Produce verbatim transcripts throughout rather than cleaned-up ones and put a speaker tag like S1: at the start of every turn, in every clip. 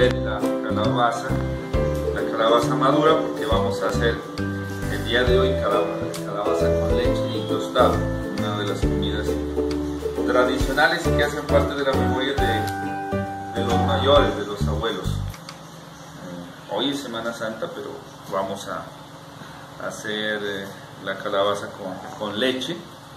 S1: pele la calabaza, la calabaza madura, porque vamos a hacer el día de hoy calabaza, calabaza con leche y tostado, una de las comidas tradicionales y que hacen parte de la memoria de, de los mayores, de los abuelos. Eh, hoy es Semana Santa, pero vamos a hacer eh, la calabaza con, con leche.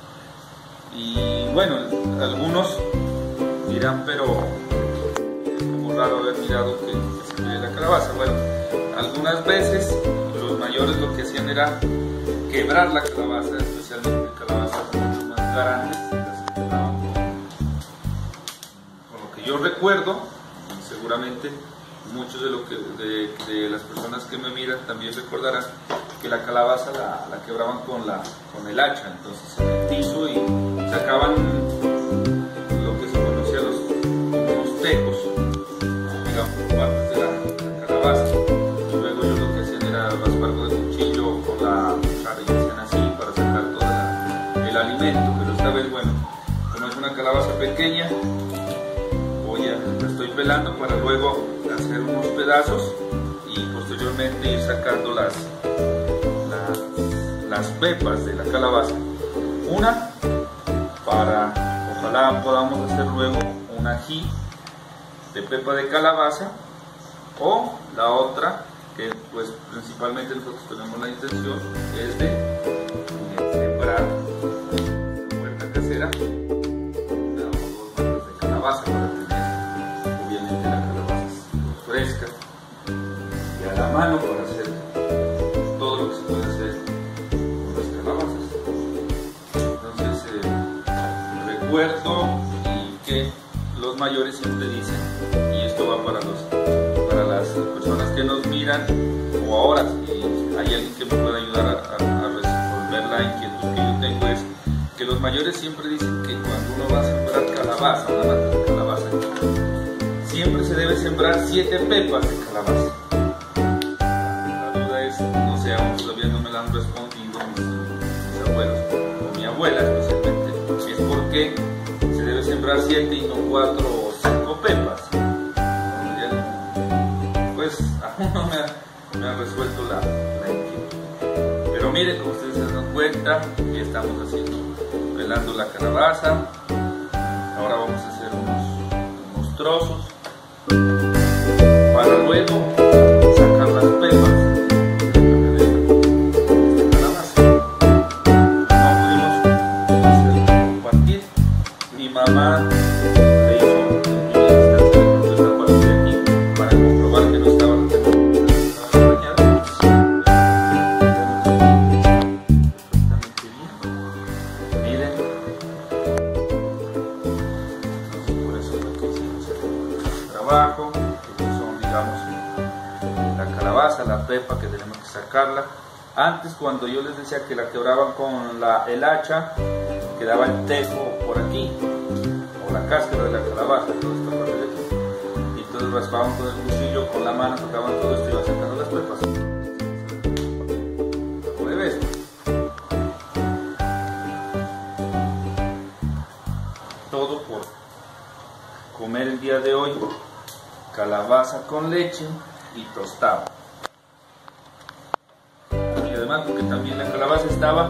S1: Y bueno, algunos dirán, pero es como raro haber mirado que, que se pide la calabaza. Bueno, algunas veces los mayores lo que hacían era quebrar la calabaza, especialmente calabazas mucho más grandes, las que quebraban con, con lo que yo recuerdo, y seguramente muchos de, lo que, de, de las personas que me miran también recordarán que la calabaza la, la quebraban con, la, con el hacha, entonces en el piso, y sacaban lo que se conocía los, unos tejos, digamos, por partes de la, la calabaza, y luego ellos lo que hacían era raspar con el cuchillo, con la cuchara, y hacían así para sacar todo la, el alimento. Pero esta vez, bueno, como es una calabaza pequeña, voy a, la estoy pelando para luego hacer unos pedazos y posteriormente ir sacando las, las, las pepas de la calabaza. Una para, ojalá podamos hacer luego un ají de pepa de calabaza, o la otra que pues principalmente nosotros tenemos la intención es de eh, sembrar en huerta casera una o dos matas de calabaza para tener obviamente la calabaza fresca y a la mano para hacer todo lo que se puede hacer con las calabazas. Entonces eh, recuerdo y que los mayores siempre dicen, y esto va para, los, para las personas que nos miran, o ahora si hay alguien que me pueda ayudar a, a, a resolver la inquietud que yo tengo, es que los mayores siempre dicen que cuando uno va a sembrar calabaza, una mata de calabaza, siempre se debe sembrar siete pepas de calabaza. La duda es, no sé, aún todavía no me la han respondido mis, mis abuelos o mi abuela especialmente, es porque se debe sembrar siete y no cuatro o cinco pepas. Pues aún no me ha, me ha resuelto la, la inquietud. Pero miren, como ustedes se dan cuenta, ya estamos haciendo, pelando la calabaza. Ahora vamos a hacer unos, unos trozos para luego sacar las pepas de calabaza. No pudimos hacer compartir. Mi mamá le hizo esta parte de aquí para comprobar que no estaba dañado. Perfectamente bien. Miren. Entonces, por eso es lo que hicimos el trabajo. Estos son, digamos, la calabaza, la pepa que tenemos que sacarla. Antes, cuando yo les decía que la quebraban con la, el hacha, quedaba el tejo por aquí, o la cáscara de la calabaza, toda esta parte de aquí. Y entonces raspaban con el cuchillo, con la mano tocaban todo esto y iban sacando las pepas. Al revés. Todo por comer el día de hoy calabaza con leche y tostado. Y además porque también la calabaza estaba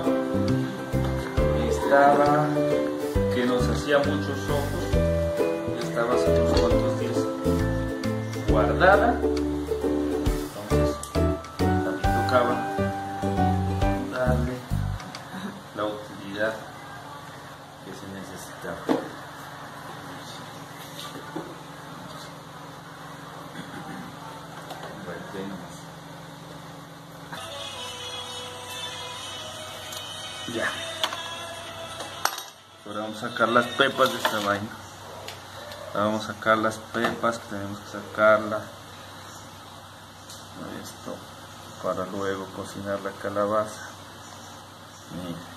S1: estaba que nos hacía muchos ojos, ya estaba hace unos cuantos días guardada, entonces también tocaba darle la utilidad que se necesitaba. Ya. Ahora vamos a sacar las pepas de esta vaina. Ahora vamos a sacar las pepas que tenemos que sacarla. Esto para luego cocinar la calabaza. Miren.